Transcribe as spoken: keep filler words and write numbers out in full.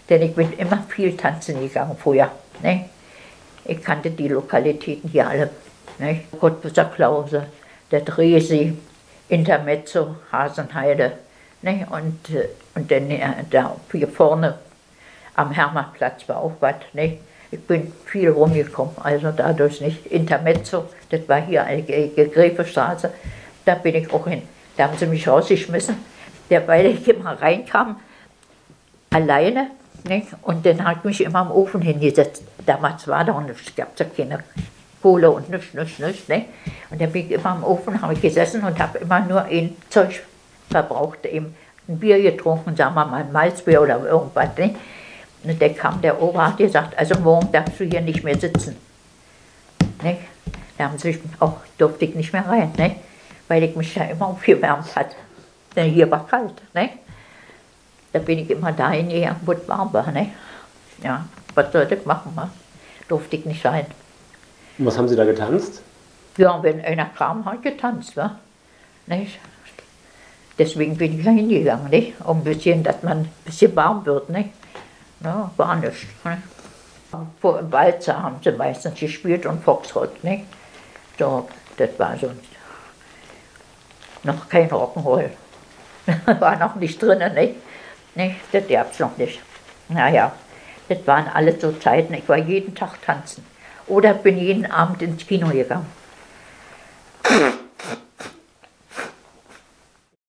Denn ich bin immer viel tanzen gegangen früher. Ne? Ich kannte die Lokalitäten hier alle. Ne? Cottbuser Klause, der Drehsee, Intermezzo, Hasenheide. Ne? Und, und dann äh, da hier vorne am Hermannplatz war auch was. Ne? Ich bin viel rumgekommen, also dadurch nicht. Intermezzo, das war hier eine Gräfestraße, da bin ich auch hin. Da haben sie mich rausgeschmissen, der, weil ich immer reinkam, alleine. Ne? Und dann habe ich mich immer am Ofen hingesetzt. Damals war da nichts, es gab ja keine Kohle und nichts, nichts, nichts. Ne? Und dann bin ich immer am Ofen, habe ich gesessen und habe immer nur ein Zeug verbraucht, eben ein Bier getrunken, sagen wir mal ein Malzbier oder irgendwas. Ne? Und dann kam der Ober, hat gesagt, also morgen darfst du hier nicht mehr sitzen. Ne? Da haben sie auch, durfte ich nicht mehr rein, ne? Weil ich mich ja immer aufgewärmt hatte. Denn hier war kalt. Ne? Da bin ich immer dahin gegangen, wo es warm war. Ne? Ja, was sollte ich machen? Ne? Durfte ich nicht rein. Und was haben Sie da getanzt? Ja, wenn einer kam, habe ich getanzt. Ne? Nicht? Deswegen bin ich da hingegangen, nicht? Um ein bisschen, dass man ein bisschen warm wird. Nicht? Ja, war nichts. Ne? Vor im Walzer haben sie meistens gespielt und Foxtrott. Nicht? So, das war so noch kein Rock'n'Roll. War noch nicht drin, nicht? Nicht? Das gab es noch nicht. Naja, das waren alles so Zeiten. Ich war jeden Tag tanzen. Oder bin jeden Abend ins Kino gegangen.